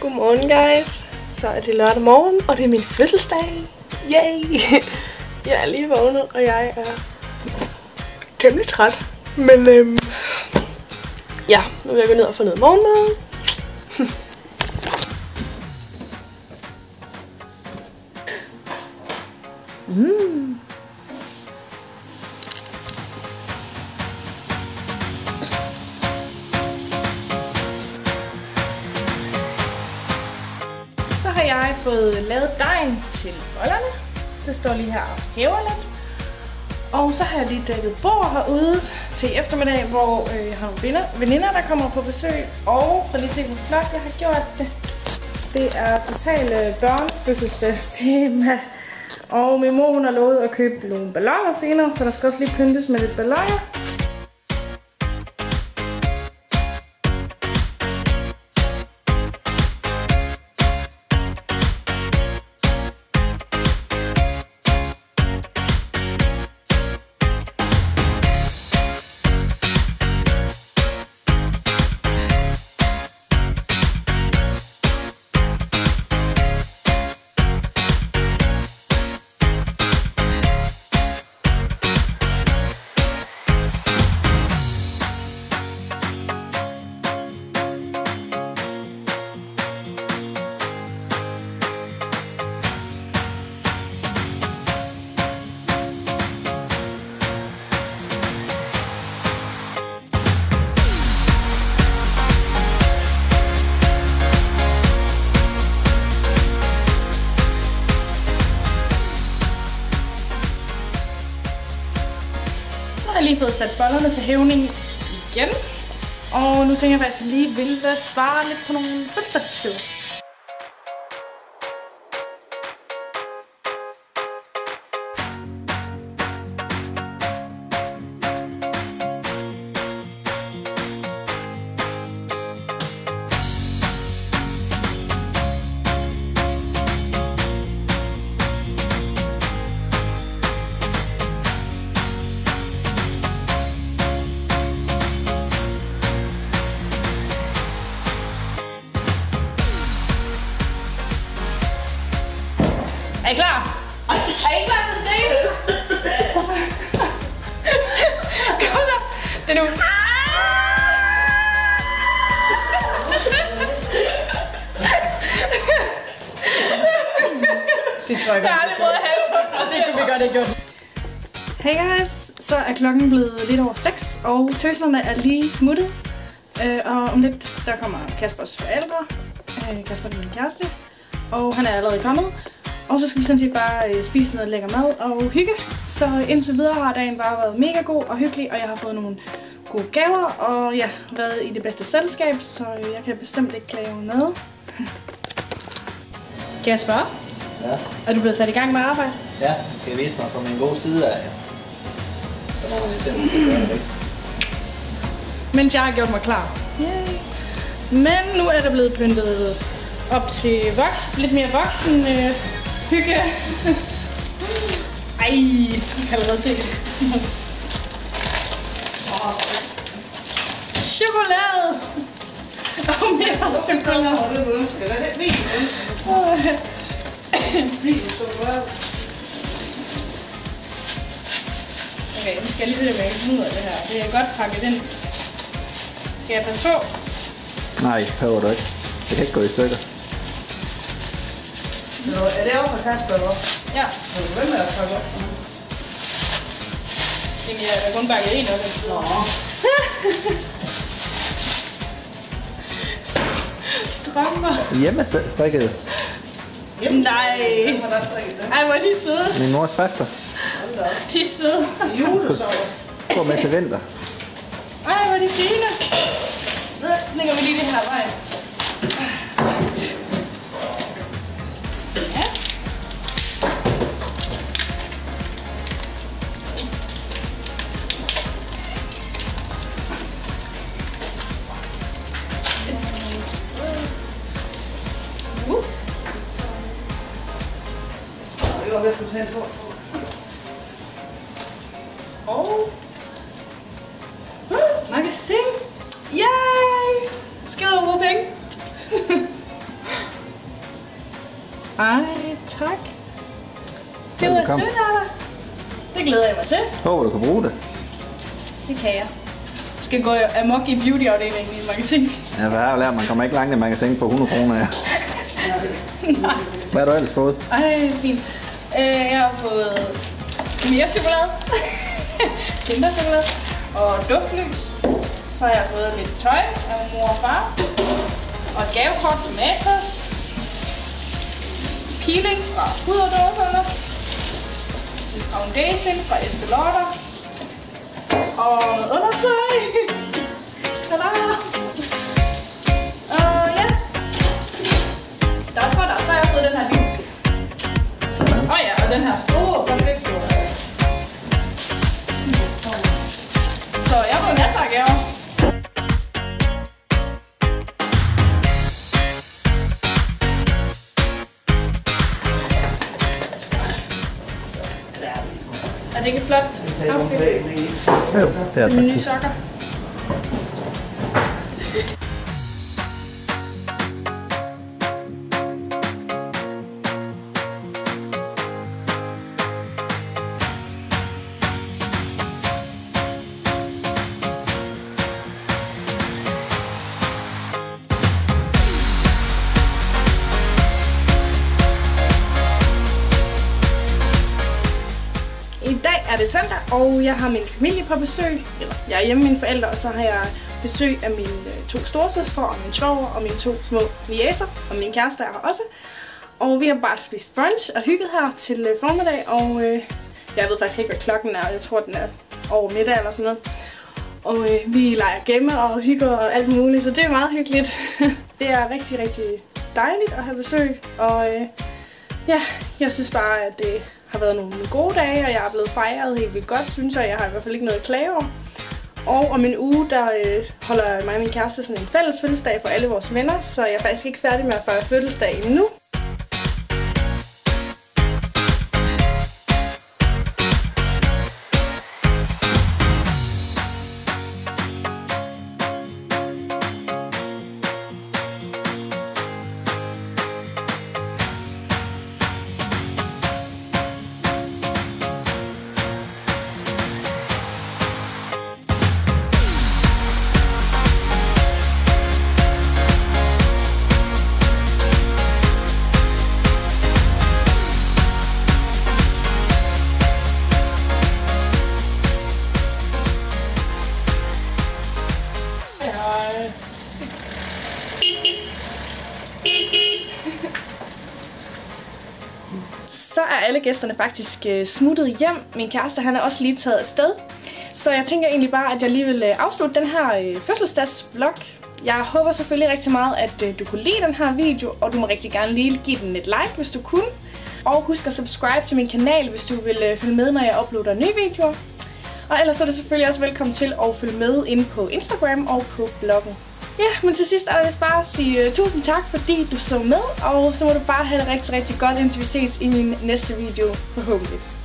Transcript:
Godmorgen guys. Så er det lørdag morgen, og det er min fødselsdag. Yay! Jeg er lige vågnet, og jeg er temmelig træt. Men ja, nu vil jeg gå ned og få noget morgenmad. Så har jeg fået lavet dejen til bollerne. Det står lige her og hæver lidt. Og så har jeg lige dækket bord herude til eftermiddag, hvor jeg har nogle veninder, der kommer på besøg. Og for lige at se, hvor flot jeg har gjort det. Det er totalt børnefødselsdagstema. Og min mor hun har lovet at købe nogle balloner senere, så der skal også lige pyntes med lidt balloner. Jeg har lige fået sat bollerne til hævning igen, og nu tænker jeg faktisk, at jeg lige vil svare lidt på nogle fødselsdagsbeskeder. Er I klar? Er I klar til at se? Kom så! Det er nu. Det tror jeg aldrig prøvet at have, og det kan vi godt have gjort. Hey guys, så er klokken blevet lidt over 6, og tøserne er lige smuttet. Og om lidt, der kommer Kaspers forældre. Kasper er min kæreste, og han er allerede kommet. Og så skal vi sådan set bare spise noget lækker mad og hygge. Så indtil videre har dagen bare været mega god og hyggelig, og jeg har fået nogle gode gaver, og ja, været i det bedste selskab, så jeg kan bestemt ikke klage over noget. Kasper? Ja? Er du blevet sat i gang med at arbejde? Ja, skal jeg vise mig på min gode side af. Så må man lige se, om man skal gøre det rigtigt. Mens jeg har gjort mig klar. Yay. Men nu er der blevet pyntet op til lidt mere voksen hygge. Ej, jeg kan allerede se det. Chokolade! Og mere chokolade. Okay, nu skal jeg lige vide, hvad jeg kan ud af det her. Det er godt pakket ind. Skal jeg passe på? Nej, prøver du ikke. Det kan ikke gå i stykker. Nå, er det også for Kasper, eller? Ja. Hvem er det for godt? Jamen, jeg er kun bakket en af det. Nå. Strømper. Hjemmestrikket. Nej. Ej, hvor er de søde. Min mors faster. De er søde. Julesover. Gå med til vinter. Ej, hvor er de fine. Så lægger vi lige det her vej. Ja. Det var ved at få taget på. Og magasin. Yay! Skal jeg bruge penge? Ej, tak. Det var sødt af dig. Det glæder jeg mig til. Håber du kan bruge det. Det kan jeg. Skal gå amok i beauty-afdelingen i et magasin. Ja, hvad har jeg lært? Man kommer ikke langt i magasin for 100 kroner. Ja. Hvad har du ellers fået? Ej, fint. Jeg har fået mere chokolade. Kinderchokolade. Og duftlys. Så har jeg fået lidt tøj af mor og far. Og et gavekort til Matas. Peeling fra puderdåserne. En foundation fra Estée Lauder. Og noget undertøj. Tada! Og ja. Så har jeg fået den her bil. Og ja, og den her store perfekte. Så jeg har fået masser af gaver. Er det ikke et flot outfit? Jo, det er Med nye sokker. I dag er det søndag, og jeg har min familie på besøg. Eller jeg er hjemme med mine forældre, og så har jeg besøg af mine 2 storesøstre, og min svoger, og mine 2 små niecer, og min kæreste er her også. Og vi har bare spist brunch og hygget her til formiddag, og jeg ved faktisk ikke, hvad klokken er. Jeg tror, den er over middag eller sådan noget. Og vi leger gemme og hygger og alt muligt, så det er meget hyggeligt. Det er rigtig, rigtig dejligt at have besøg, og ja, jeg synes bare, at det har været nogle gode dage, og jeg er blevet fejret helt vildt godt, synes jeg. Jeg har i hvert fald ikke noget at klage over. Og om en uge, der holder mig og min kæreste sådan en fælles fødselsdag for alle vores venner, så jeg er faktisk ikke færdig med at fejre fødselsdag endnu. Så er alle gæsterne faktisk smuttet hjem. Min kæreste han er også lige taget afsted. Så jeg tænker egentlig bare, at jeg lige vil afslutte den her fødselsdagsvlog. Jeg håber selvfølgelig rigtig meget, at du kunne lide den her video, og du må rigtig gerne lige give den et like, hvis du kunne. Og husk at subscribe til min kanal, hvis du vil følge med, når jeg uploader nye videoer. Og ellers er du selvfølgelig også velkommen til at følge med inde på Instagram og på bloggen. Ja, men til sidst er der vist bare at sige tusind tak, fordi du så med, og så må du bare have det rigtig, rigtig godt, indtil vi ses i min næste video, forhåbentlig.